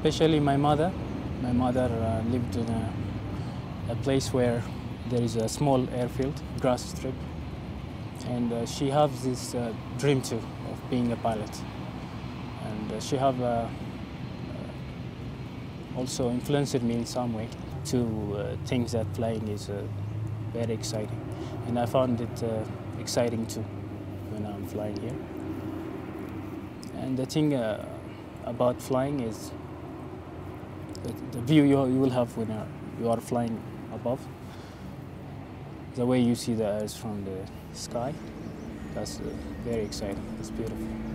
especially my mother. My mother lived in a place where there is a small airfield, grass strip, and she has this dream too of being a pilot. And she have also influenced me in some way to think that flying is very exciting. And I found it exciting too when I'm flying here. And the thing about flying is the view you will have when you are flying above. The way you see the earth from the sky, that's very exciting, it's beautiful.